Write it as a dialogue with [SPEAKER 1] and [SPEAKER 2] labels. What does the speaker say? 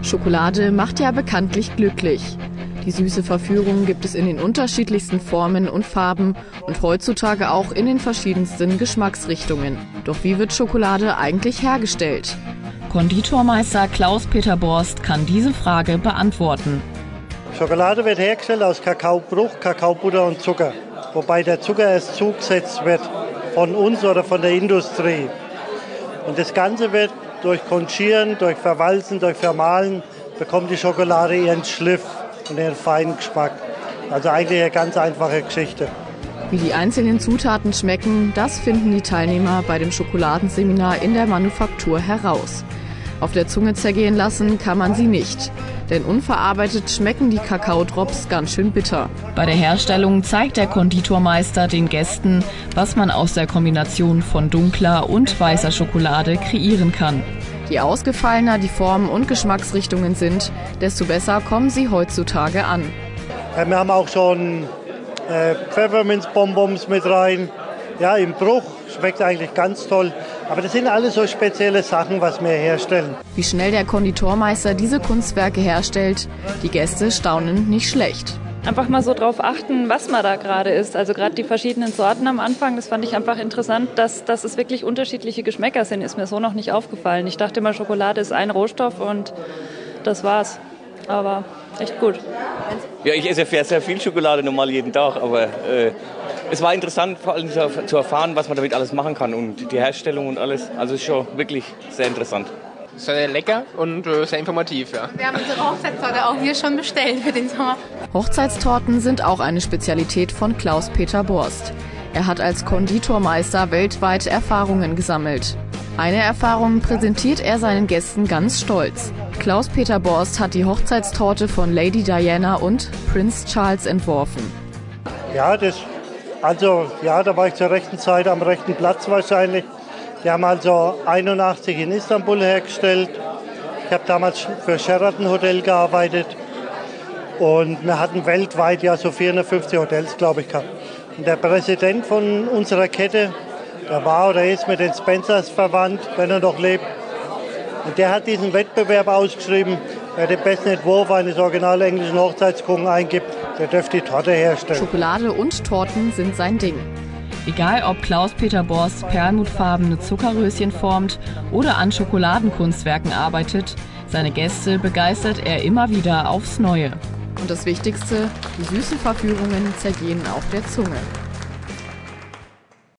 [SPEAKER 1] Schokolade macht ja bekanntlich glücklich. Die süße Verführung gibt es in den unterschiedlichsten Formen und Farben und heutzutage auch in den verschiedensten Geschmacksrichtungen. Doch wie wird Schokolade eigentlich hergestellt? Konditormeister Klaus-Peter Borst kann diese Frage beantworten.
[SPEAKER 2] Schokolade wird hergestellt aus Kakaobruch, Kakaobutter und Zucker. Wobei der Zucker erst zugesetzt wird von uns oder von der Industrie. Und das Ganze wird durch Konchieren, durch Verwalzen, durch Vermahlen, bekommt die Schokolade ihren Schliff und ihren feinen Geschmack. Also eigentlich eine ganz einfache Geschichte.
[SPEAKER 1] Wie die einzelnen Zutaten schmecken, das finden die Teilnehmer bei dem Schokoladenseminar in der Manufaktur heraus. Auf der Zunge zergehen lassen kann man sie nicht, denn unverarbeitet schmecken die Kakaodrops ganz schön bitter. Bei der Herstellung zeigt der Konditormeister den Gästen, was man aus der Kombination von dunkler und weißer Schokolade kreieren kann. Je ausgefallener die Formen und Geschmacksrichtungen sind, desto besser kommen sie heutzutage an.
[SPEAKER 2] Wir haben auch schon Pfefferminzbonbons mit rein. Ja, im Bruch schmeckt eigentlich ganz toll. Aber das sind alles so spezielle Sachen, was wir herstellen.
[SPEAKER 1] Wie schnell der Konditormeister diese Kunstwerke herstellt, die Gäste staunen nicht schlecht.
[SPEAKER 3] Einfach mal so drauf achten, was man da gerade isst. Also gerade die verschiedenen Sorten am Anfang, das fand ich einfach interessant, dass es wirklich unterschiedliche Geschmäcker sind, ist mir so noch nicht aufgefallen. Ich dachte immer, Schokolade ist ein Rohstoff und das war's. Aber echt gut.
[SPEAKER 4] Ja, ich esse sehr viel Schokolade, normal jeden Tag, aber es war interessant, vor allem zu erfahren, was man damit alles machen kann und die Herstellung und alles. Also ist schon wirklich sehr interessant.
[SPEAKER 5] Sehr lecker und sehr informativ, ja.
[SPEAKER 6] Wir haben unsere Hochzeitstorte auch hier schon bestellt für den Sommer.
[SPEAKER 1] Hochzeitstorten sind auch eine Spezialität von Klaus-Peter Borst. Er hat als Konditormeister weltweit Erfahrungen gesammelt. Eine Erfahrung präsentiert er seinen Gästen ganz stolz. Klaus-Peter Borst hat die Hochzeitstorte von Lady Diana und Prince Charles entworfen.
[SPEAKER 2] Ja, da war ich zur rechten Zeit am rechten Platz wahrscheinlich. Die haben also 81 in Istanbul hergestellt. Ich habe damals für Sheraton Hotel gearbeitet und wir hatten weltweit ja so 450 Hotels, glaube ich, gehabt. Und der Präsident von unserer Kette, der war oder ist mit den Spencers verwandt, wenn er noch lebt. Und der hat diesen Wettbewerb ausgeschrieben, wer den besten Entwurf eines original englischen Hochzeitskuchen eingibt, der dürfte die Torte herstellen.
[SPEAKER 1] Schokolade und Torten sind sein Ding. Egal ob Klaus-Peter Borst perlmutfarbene Zuckerröschen formt oder an Schokoladenkunstwerken arbeitet, seine Gäste begeistert er immer wieder aufs Neue. Und das Wichtigste, die süßen Verführungen zergehen auf der Zunge.